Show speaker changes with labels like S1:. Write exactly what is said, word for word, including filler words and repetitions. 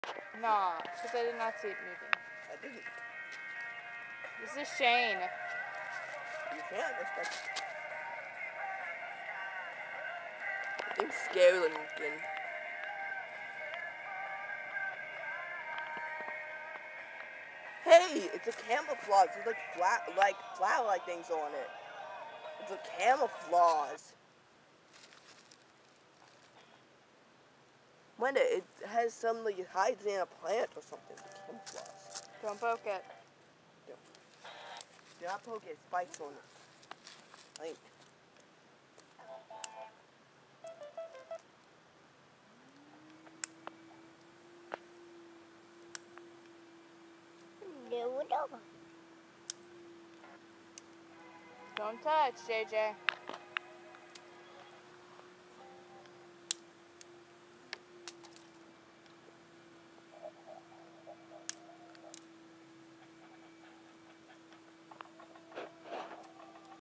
S1: No, because I did not see it moving.
S2: I didn't.
S1: This is Shane.
S2: You can't expect. I think scary looking. Hey, it's a camouflage. There's like flat, like flower-like things on it. It's a camouflage. Wonder, it has some like it hides in a plant or something. It's camouflage.
S1: Don't poke it.
S2: Don't. Do not poke it. Spikes on it. I think.
S1: Don't touch, J J.